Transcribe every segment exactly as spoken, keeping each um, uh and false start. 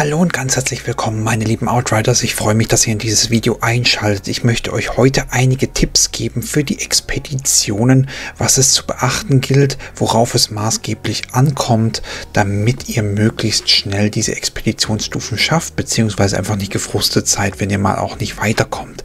Hallo und ganz herzlich willkommen, meine lieben Outriders. Ich freue mich, dass ihr in dieses Video einschaltet. Ich möchte euch heute einige Tipps geben für die Expeditionen, was es zu beachten gilt, worauf es maßgeblich ankommt, damit ihr möglichst schnell diese Expeditionsstufen schafft, beziehungsweise einfach nicht gefrustet seid, wenn ihr mal auch nicht weiterkommt.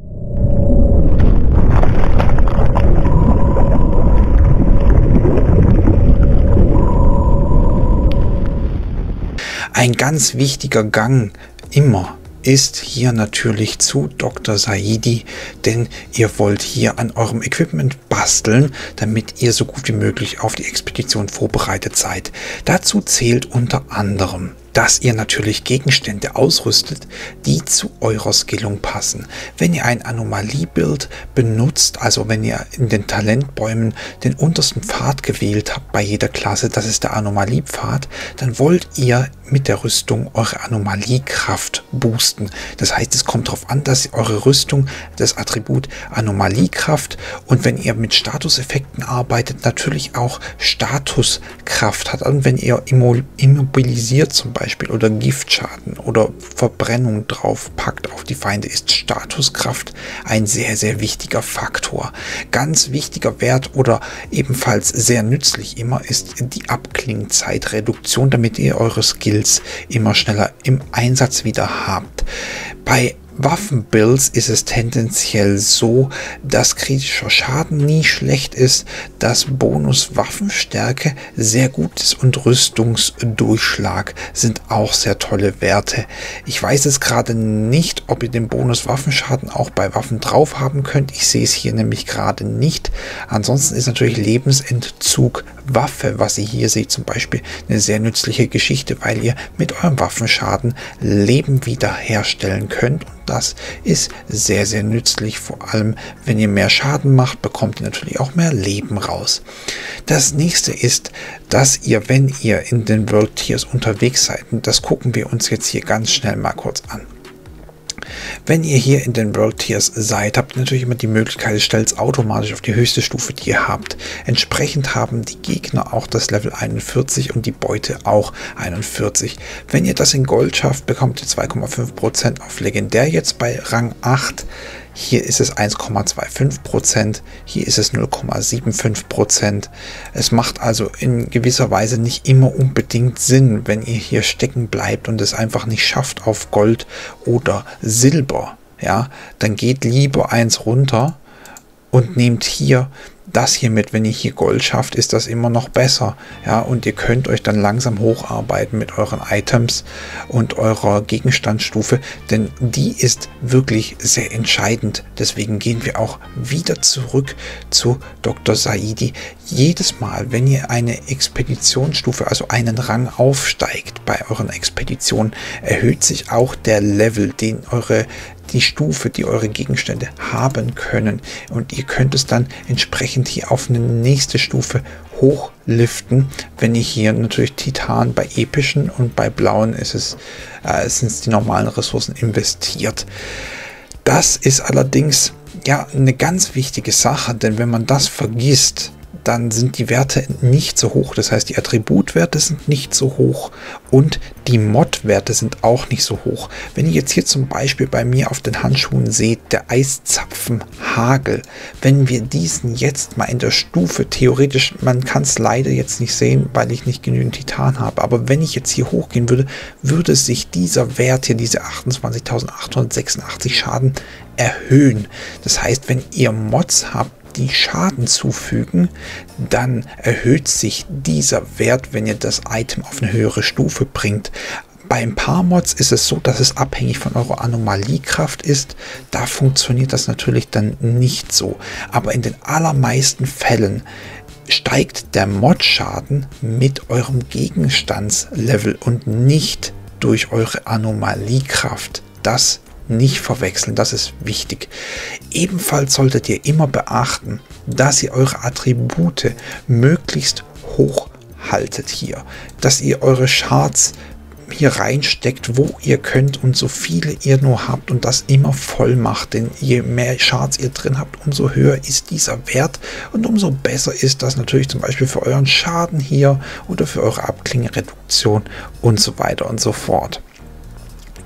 Ein ganz wichtiger Gang immer ist hier natürlich zu Doktor Saidi, denn ihr wollt hier an eurem Equipment basteln, damit ihr so gut wie möglich auf die Expedition vorbereitet seid. Dazu zählt unter anderem, dass ihr natürlich Gegenstände ausrüstet, die zu eurer Skillung passen. Wenn ihr ein Anomaliebild benutzt, also wenn ihr in den Talentbäumen den untersten Pfad gewählt habt bei jeder Klasse, das ist der Anomaliepfad, dann wollt ihr mit der Rüstung eure Anomaliekraft boosten. Das heißt, es kommt darauf an, dass eure Rüstung das Attribut Anomaliekraft und wenn ihr mit Statuseffekten arbeitet, natürlich auch Statuskraft hat. Und wenn ihr immobilisiert zum Beispiel Beispiel oder Giftschaden oder Verbrennung drauf packt auf die Feinde, ist Statuskraft ein sehr, sehr wichtiger Faktor. Ganz wichtiger Wert oder ebenfalls sehr nützlich immer ist die Abklingzeitreduktion, damit ihr eure Skills immer schneller im Einsatz wieder habt. Bei Waffenbuilds ist es tendenziell so, dass kritischer Schaden nie schlecht ist, dass Bonus Waffenstärke sehr gut ist und Rüstungsdurchschlag sind auch sehr tolle Werte. Ich weiß es gerade nicht, ob ihr den Bonus Waffenschaden auch bei Waffen drauf haben könnt. Ich sehe es hier nämlich gerade nicht. Ansonsten ist natürlich Lebensentzug Waffe, was ihr hier seht, zum Beispiel eine sehr nützliche Geschichte, weil ihr mit eurem Waffenschaden Leben wiederherstellen könnt. Das ist sehr, sehr nützlich, vor allem wenn ihr mehr Schaden macht, bekommt ihr natürlich auch mehr Leben raus. Das nächste ist, dass ihr, wenn ihr in den World Tiers unterwegs seid, und das gucken wir uns jetzt hier ganz schnell mal kurz an. Wenn ihr hier in den World Tiers seid, habt ihr natürlich immer die Möglichkeit, es stellt es automatisch auf die höchste Stufe, die ihr habt. Entsprechend haben die Gegner auch das Level einundvierzig und die Beute auch einundvierzig. Wenn ihr das in Gold schafft, bekommt ihr zwei Komma fünf Prozent auf Legendär jetzt bei Rang acht. Hier ist es eins Komma fünfundzwanzig Prozent, hier ist es null Komma fünfundsiebzig Prozent. Es macht also in gewisser Weise nicht immer unbedingt Sinn, wenn ihr hier stecken bleibt und es einfach nicht schafft auf Gold oder Silber. Ja, dann geht lieber eins runter und nehmt hier das hier mit. Wenn ihr hier Gold schafft, ist das immer noch besser. Ja, und ihr könnt euch dann langsam hocharbeiten mit euren Items und eurer Gegenstandsstufe, denn die ist wirklich sehr entscheidend. Deswegen gehen wir auch wieder zurück zu Doktor Saidi. Jedes Mal, wenn ihr eine Expeditionsstufe, also einen Rang aufsteigt bei euren Expeditionen, erhöht sich auch der Level, den eure die Stufe, die eure Gegenstände haben können. Und ihr könnt es dann entsprechend hier auf eine nächste Stufe hochliften, wenn ihr hier natürlich Titan bei epischen und bei blauen ist es, äh, sind es die normalen Ressourcen investiert. Das ist allerdings ja eine ganz wichtige Sache, denn wenn man das vergisst, dann sind die Werte nicht so hoch. Das heißt, die Attributwerte sind nicht so hoch und die Mod-Werte sind auch nicht so hoch. Wenn ihr jetzt hier zum Beispiel bei mir auf den Handschuhen seht, der Eiszapfenhagel, wenn wir diesen jetzt mal in der Stufe, theoretisch, man kann es leider jetzt nicht sehen, weil ich nicht genügend Titan habe, aber wenn ich jetzt hier hochgehen würde, würde sich dieser Wert hier, diese achtundzwanzigtausendachthundertsechsundachtzig Schaden erhöhen. Das heißt, wenn ihr Mods habt, die Schaden zufügen, dann erhöht sich dieser Wert, wenn ihr das Item auf eine höhere Stufe bringt. Bei ein paar Mods ist es so, dass es abhängig von eurer Anomaliekraft ist. Da funktioniert das natürlich dann nicht so. Aber in den allermeisten Fällen steigt der Mod-Schaden mit eurem Gegenstandslevel und nicht durch eure Anomaliekraft. Das nicht verwechseln, das ist wichtig. Ebenfalls solltet ihr immer beachten, dass ihr eure Attribute möglichst hoch haltet hier, dass ihr eure Charts hier reinsteckt, wo ihr könnt und so viele ihr nur habt und das immer voll macht, denn je mehr Charts ihr drin habt, umso höher ist dieser Wert und umso besser ist das natürlich zum Beispiel für euren Schaden hier oder für eure Abklingereduktion und so weiter und so fort.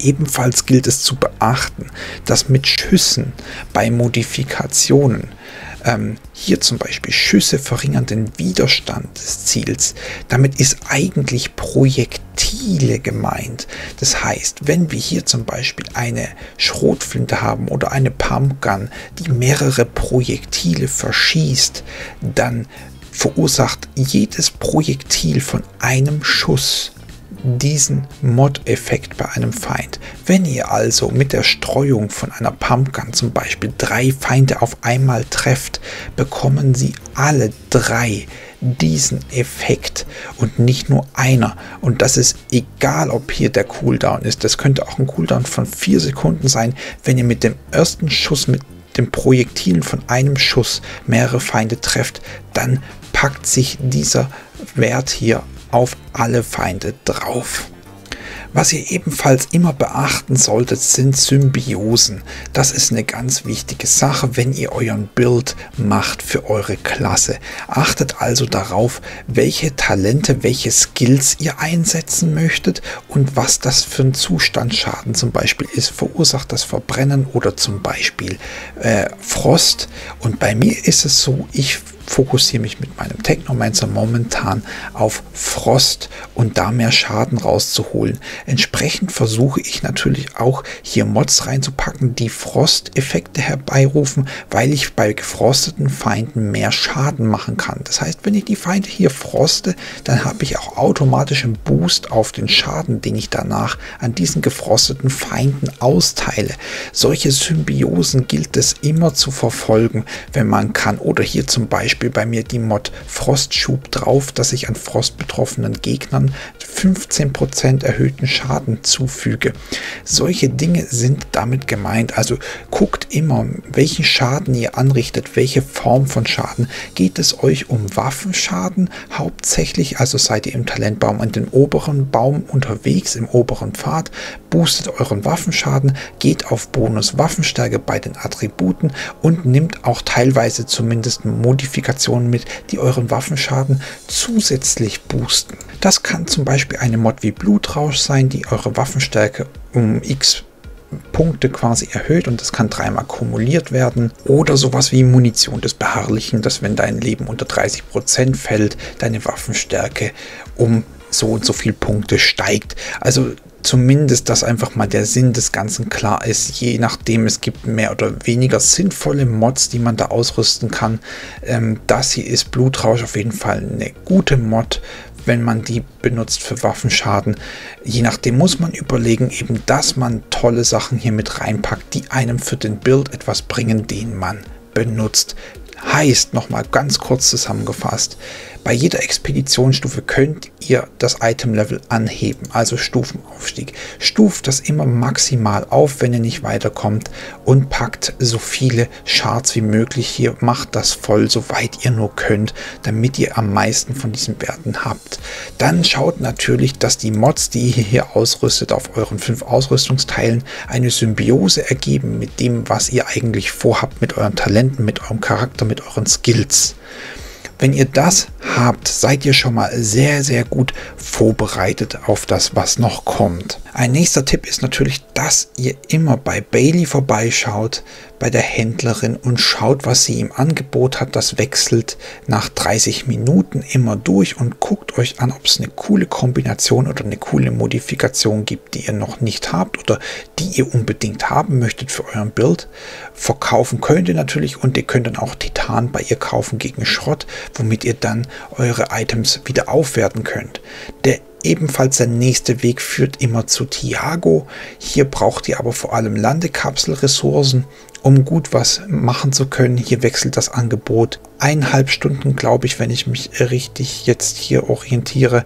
Ebenfalls gilt es zu beachten, dass mit Schüssen bei Modifikationen, ähm, hier zum Beispiel Schüsse verringern den Widerstand des Ziels, damit ist eigentlich Projektile gemeint. Das heißt, wenn wir hier zum Beispiel eine Schrotflinte haben oder eine Pumpgun, die mehrere Projektile verschießt, dann verursacht jedes Projektil von einem Schuss diesen Mod-Effekt bei einem Feind. Wenn ihr also mit der Streuung von einer Pumpgun zum Beispiel drei Feinde auf einmal trefft, bekommen sie alle drei diesen Effekt und nicht nur einer. Und das ist egal, ob hier der Cooldown ist. Das könnte auch ein Cooldown von vier Sekunden sein. Wenn ihr mit dem ersten Schuss, mit den Projektilen von einem Schuss mehrere Feinde trefft, dann packt sich dieser Wert hier auf alle Feinde drauf. Was ihr ebenfalls immer beachten solltet, sind Symbiosen. Das ist eine ganz wichtige Sache, wenn ihr euren Build macht für eure Klasse. Achtet also darauf, welche Talente, welche Skills ihr einsetzen möchtet und was das für ein Zustandsschaden zum Beispiel ist. Verursacht das Verbrennen oder zum Beispiel äh, Frost. Und bei mir ist es so, ich fokussiere mich mit meinem Technomancer momentan auf Frost und da mehr Schaden rauszuholen. Entsprechend versuche ich natürlich auch hier Mods reinzupacken, die Frosteffekte herbeirufen, weil ich bei gefrosteten Feinden mehr Schaden machen kann. Das heißt, wenn ich die Feinde hier froste, dann habe ich auch automatisch einen Boost auf den Schaden, den ich danach an diesen gefrosteten Feinden austeile. Solche Symbiosen gilt es immer zu verfolgen, wenn man kann. Oder hier zum Beispiel bei mir die Mod Frostschub drauf, dass ich an frostbetroffenen Gegnern fünfzehn Prozent erhöhten Schaden zufüge. Solche Dinge sind damit gemeint. Also guckt immer, welchen Schaden ihr anrichtet, welche Form von Schaden. Geht es euch um Waffenschaden hauptsächlich, also seid ihr im Talentbaum in den oberen Baum unterwegs, im oberen Pfad, boostet euren Waffenschaden, geht auf Bonus Waffenstärke bei den Attributen und nimmt auch teilweise zumindest Modifikationen mit, die euren Waffenschaden zusätzlich boosten. Das kann zum Beispiel eine Mod wie Blutrausch sein, die eure Waffenstärke um x Punkte quasi erhöht und das kann dreimal kumuliert werden. Oder sowas wie Munition des Beharrlichen, dass wenn dein Leben unter dreißig Prozent fällt, deine Waffenstärke um so und so viele Punkte steigt. Also zumindest, dass einfach mal der Sinn des Ganzen klar ist, je nachdem, es gibt mehr oder weniger sinnvolle Mods, die man da ausrüsten kann. Ähm, das hier ist Blutrausch auf jeden Fall eine gute Mod, wenn man die benutzt für Waffenschaden. Je nachdem muss man überlegen, eben, dass man tolle Sachen hier mit reinpackt, die einem für den Build etwas bringen, den man benutzt. Heißt, nochmal ganz kurz zusammengefasst, bei jeder Expeditionsstufe könnt ihr das Item-Level anheben, also Stufenaufstieg. Stuft das immer maximal auf, wenn ihr nicht weiterkommt und packt so viele Shards wie möglich hier. Macht das voll, soweit ihr nur könnt, damit ihr am meisten von diesen Werten habt. Dann schaut natürlich, dass die Mods, die ihr hier ausrüstet, auf euren fünf Ausrüstungsteilen eine Symbiose ergeben mit dem, was ihr eigentlich vorhabt, mit euren Talenten, mit eurem Charakter, mit euren Skills. Wenn ihr das habt, seid ihr schon mal sehr, sehr gut vorbereitet auf das, was noch kommt. Ein nächster Tipp ist natürlich, dass ihr immer bei Bailey vorbeischaut, bei der Händlerin und schaut, was sie im Angebot hat. Das wechselt nach dreißig Minuten immer durch und guckt euch an, ob es eine coole Kombination oder eine coole Modifikation gibt, die ihr noch nicht habt oder die ihr unbedingt haben möchtet für euren Build. Verkaufen könnt ihr natürlich und ihr könnt dann auch Titan bei ihr kaufen gegen Schrott, womit ihr dann eure Items wieder aufwerten könnt. Der Ebenfalls der nächste Weg führt immer zu Thiago. Hier braucht ihr aber vor allem Landekapselressourcen, um gut was machen zu können. Hier wechselt das Angebot eineinhalb Stunden, glaube ich, wenn ich mich richtig jetzt hier orientiere.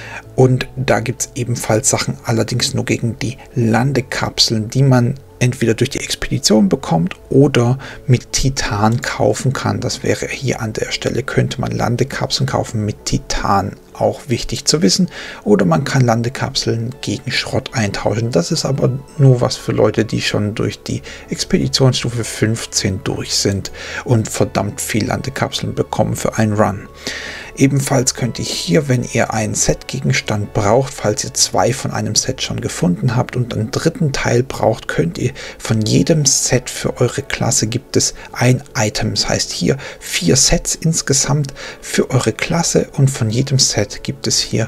Und da gibt es ebenfalls Sachen, allerdings nur gegen die Landekapseln, die man entweder durch die Expedition bekommt oder mit Titan kaufen kann. Das wäre hier an der Stelle, könnte man Landekapseln kaufen mit Titan. Auch wichtig zu wissen. Oder man kann Landekapseln gegen Schrott eintauschen. Das ist aber nur was für Leute, die schon durch die Expeditionsstufe fünfzehn durch sind und verdammt viel Landekapseln bekommen für einen Run. Ebenfalls könnt ihr hier, wenn ihr einen Set-Gegenstand braucht, falls ihr zwei von einem Set schon gefunden habt und einen dritten Teil braucht, könnt ihr von jedem Set für eure Klasse gibt es ein Item. Das heißt hier vier Sets insgesamt für eure Klasse und von jedem Set gibt es hier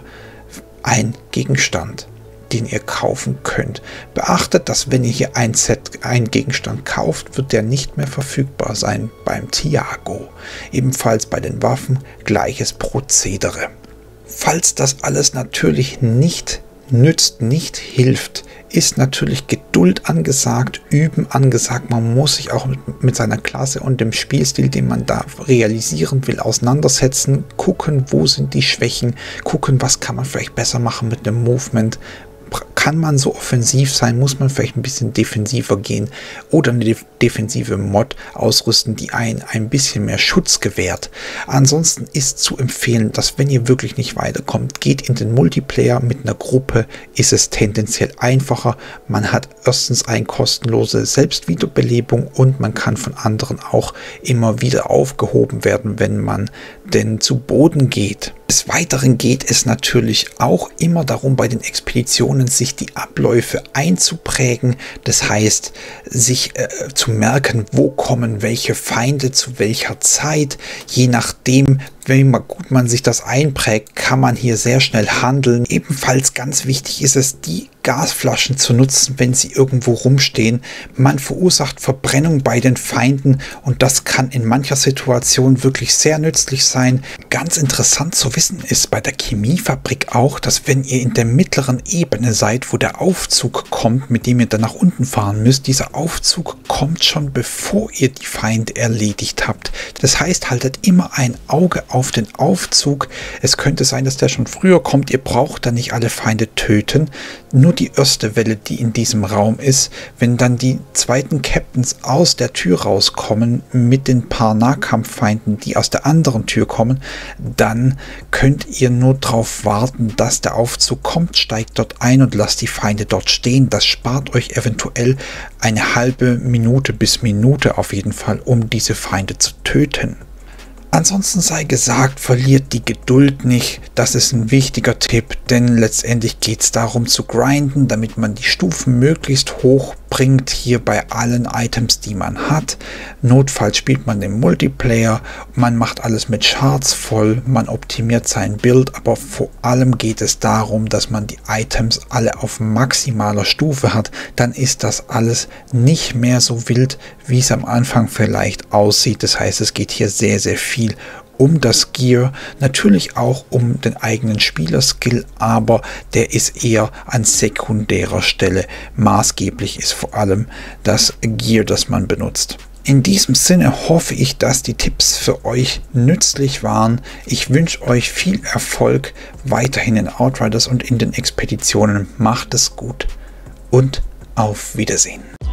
ein Gegenstand, den ihr kaufen könnt. Beachtet, dass wenn ihr hier ein Set, einen Gegenstand kauft, wird der nicht mehr verfügbar sein beim Thiago. Ebenfalls bei den Waffen gleiches Prozedere. Falls das alles natürlich nicht nützt, nicht hilft, ist natürlich Geduld angesagt, Üben angesagt. Man muss sich auch mit, mit seiner Klasse und dem Spielstil, den man da realisieren will, auseinandersetzen, gucken, wo sind die Schwächen, gucken, was kann man vielleicht besser machen mit dem Movement. Kann man so offensiv sein, muss man vielleicht ein bisschen defensiver gehen oder eine def defensive Mod ausrüsten, die einen ein bisschen mehr Schutz gewährt. Ansonsten ist zu empfehlen, dass wenn ihr wirklich nicht weiterkommt, geht in den Multiplayer. Mit einer Gruppe ist es tendenziell einfacher. Man hat erstens eine kostenlose Selbstwiederbelebung und man kann von anderen auch immer wieder aufgehoben werden, wenn man denn zu Boden geht. Des Weiteren geht es natürlich auch immer darum, bei den Expeditionen sich die Abläufe einzuprägen. Das heißt, sich äh, zu merken, wo kommen welche Feinde zu welcher Zeit. Je nachdem, wie gut man sich das einprägt, kann man hier sehr schnell handeln. Ebenfalls ganz wichtig ist es, die Gasflaschen zu nutzen, wenn sie irgendwo rumstehen. Man verursacht Verbrennung bei den Feinden und das kann in mancher Situation wirklich sehr nützlich sein. Ganz interessant zu wissen ist bei der Chemiefabrik auch, dass wenn ihr in der mittleren Ebene seid, wo der Aufzug kommt, mit dem ihr dann nach unten fahren müsst, dieser Aufzug kommt schon bevor ihr die Feinde erledigt habt. Das heißt, haltet immer ein Auge auf den Aufzug. Es könnte sein, dass der schon früher kommt. Ihr braucht dann nicht alle Feinde töten. Nur die erste Welle, die in diesem Raum ist, wenn dann die zweiten Captains aus der Tür rauskommen mit den paar Nahkampffeinden, die aus der anderen Tür kommen, dann könnt ihr nur darauf warten, dass der Aufzug kommt, steigt dort ein und lasst die Feinde dort stehen. Das spart euch eventuell eine halbe Minute bis Minute auf jeden Fall, um diese Feinde zu töten. Ansonsten sei gesagt, verliert die Geduld nicht. Das ist ein wichtiger Tipp, denn letztendlich geht es darum zu grinden, damit man die Stufen möglichst hoch bringt, hier bei allen Items, die man hat. Notfalls spielt man den Multiplayer, man macht alles mit Charts voll, man optimiert sein Bild, aber vor allem geht es darum, dass man die Items alle auf maximaler Stufe hat. Dann ist das alles nicht mehr so wild, wie es am Anfang vielleicht aussieht. Das heißt, es geht hier sehr, sehr viel um das Gear, natürlich auch um den eigenen Spielerskill, aber der ist eher an sekundärer Stelle. Maßgeblich ist vor allem das Gear, das man benutzt. In diesem Sinne hoffe ich, dass die Tipps für euch nützlich waren. Ich wünsche euch viel Erfolg weiterhin in Outriders und in den Expeditionen. Macht es gut und auf Wiedersehen.